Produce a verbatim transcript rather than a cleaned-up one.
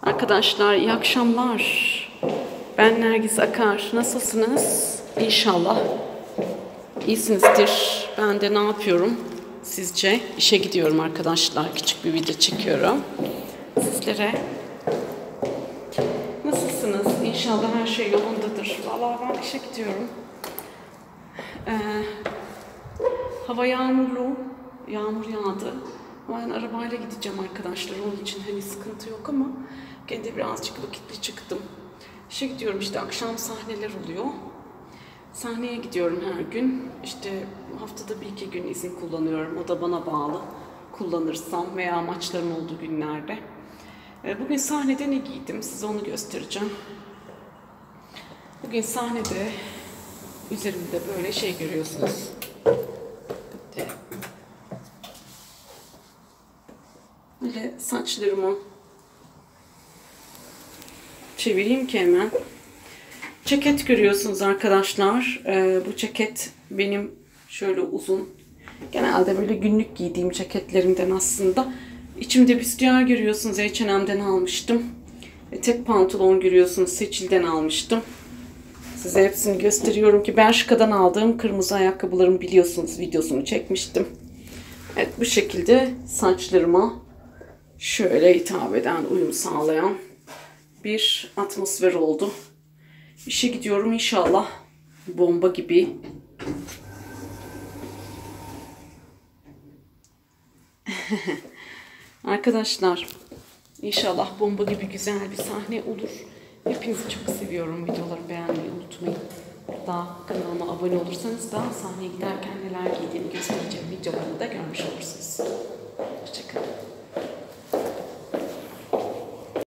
Arkadaşlar iyi akşamlar. Ben Nergis Akar. Nasılsınız? İnşallah iyisinizdir. Ben de ne yapıyorum sizce? İşe gidiyorum arkadaşlar. Küçük bir video çekiyorum sizlere. Nasılsınız? İnşallah her şey yolundadır. Vallahi ben işe gidiyorum. Ee, hava yağmurlu. Yağmur yağdı. Ben arabayla gideceğim arkadaşlar. Onun için hani sıkıntı yok ama gene de birazcık vakitli çıktım. İşe gidiyorum işte, akşam sahneler oluyor. Sahneye gidiyorum her gün. İşte haftada bir iki gün izin kullanıyorum. O da bana bağlı. Kullanırsam veya maçların olduğu günlerde. Bugün sahnede ne giydim? Size onu göstereceğim. Bugün sahnede üzerimde böyle şey görüyorsunuz. Böyle saçlarımı çevireyim ki hemen. Ceket görüyorsunuz arkadaşlar. Ee, bu ceket benim şöyle uzun, genelde böyle günlük giydiğim ceketlerimden aslında. İçimde büstiyer görüyorsunuz, H and M'den almıştım. Ve tek pantolon görüyorsunuz, Seçil'den almıştım. Size hepsini gösteriyorum ki Bershka'dan aldığım kırmızı ayakkabılarımı biliyorsunuz, videosunu çekmiştim. Evet, bu şekilde saçlarıma şöyle hitap eden, uyum sağlayan bir atmosfer oldu. İşe gidiyorum inşallah. Bomba gibi. Arkadaşlar, inşallah bomba gibi güzel bir sahne olur. Hepinizi çok seviyorum. Videolarımı beğenmeyi unutmayın. Daha kanalıma abone olursanız da sahneye giderken neler giydiğimi göstereceğim videolarını da görmüş olursunuz. Hoşçakalın.